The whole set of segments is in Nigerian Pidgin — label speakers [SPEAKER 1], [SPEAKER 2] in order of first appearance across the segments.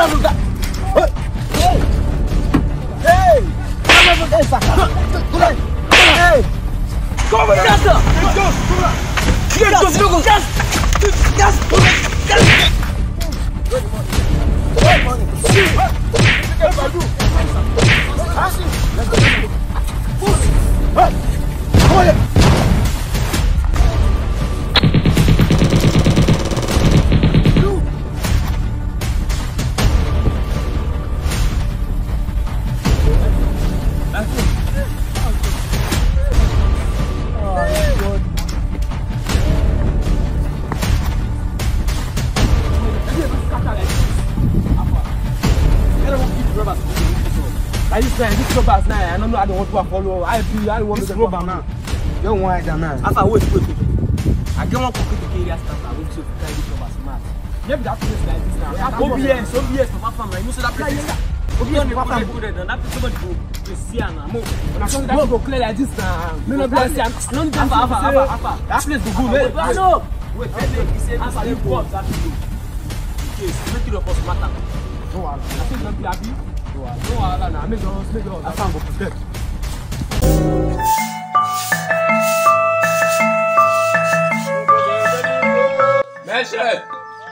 [SPEAKER 1] I don't want to follow. I want to go back now. You don't want it now.
[SPEAKER 2] After wait. I don't want to go to the area start. I will show you this job as smart. Maybe that place like this now. OBS, Papa Farmer. You know that place. OBS, Papa Farmer. That place somebody go see now. When I come that go clear like this now. No place. No need to Alpha. That place go good. No. Wait. He said after you go that place. Okay, make it up for matter.
[SPEAKER 1] No, I think don't be happy. No, no, make yours. I found go protect.
[SPEAKER 3] Measure.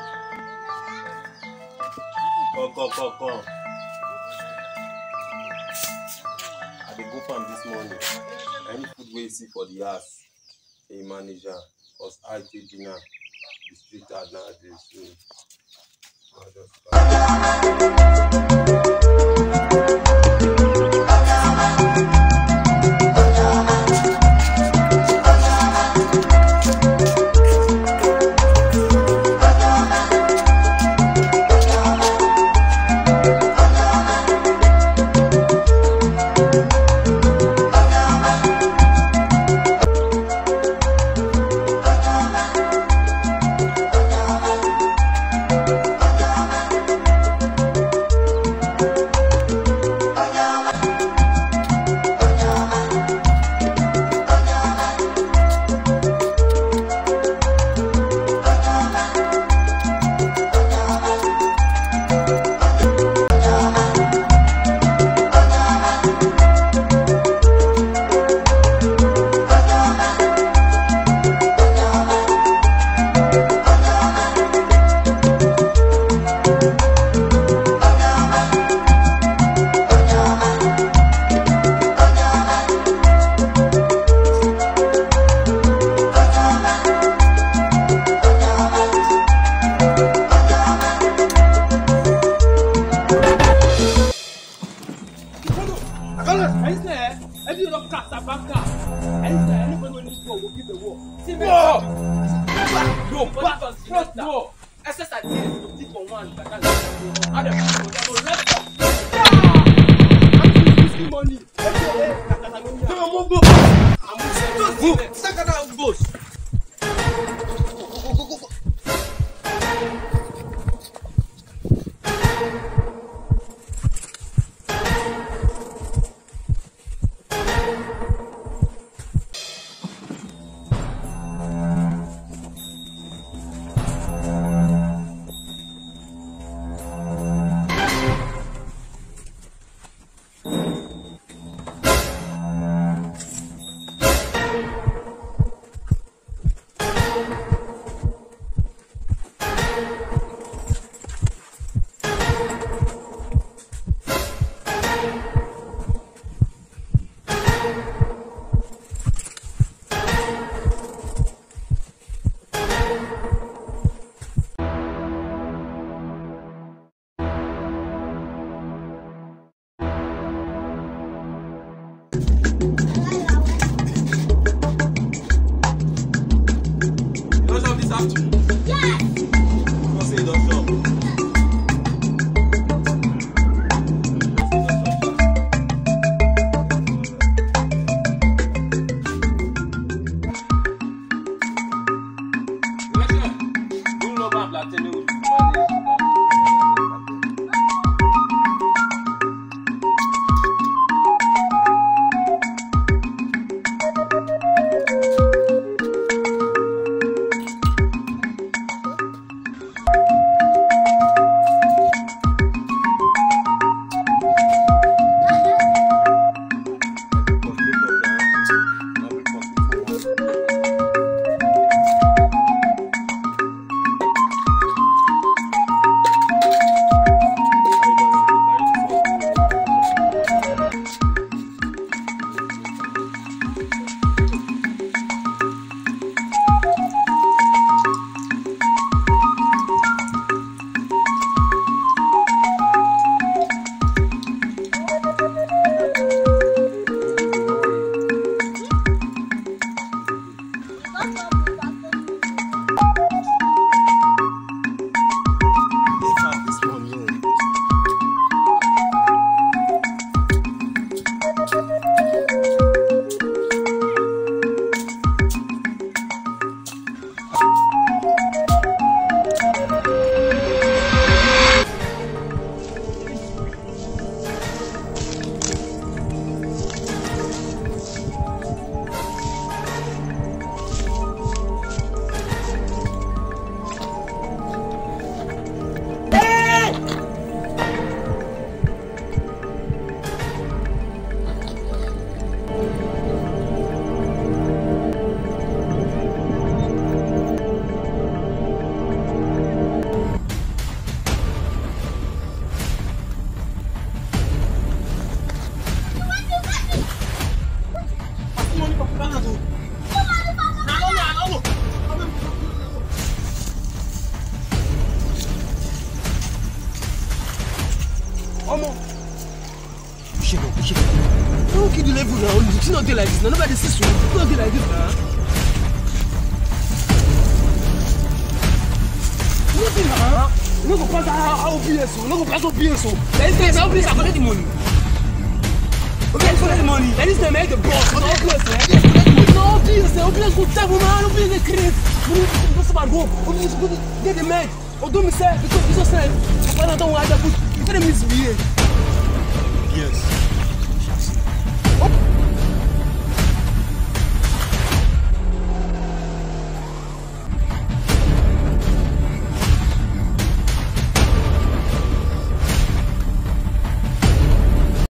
[SPEAKER 3] Come. I dey go farm this morning. Any food wey you see for the house, a manager, cause I take dinner. The street are now address.
[SPEAKER 2] No. Pt.1. Money.
[SPEAKER 1] Omo. Push it. Don't kill the level now. You not do like this. Nobody sees you. Don't do like this now. Nothing now. You no go pass OBS. You no go pass OBS. That is the OBS. I collect the money. OBS collect the money. That is the make the boss. No OBS. No OBS. OBS go tell man. OBS dey create. Go so bad go. OBS go get the man. Or do me say because you just said. I don't want to put. You can't misbehave.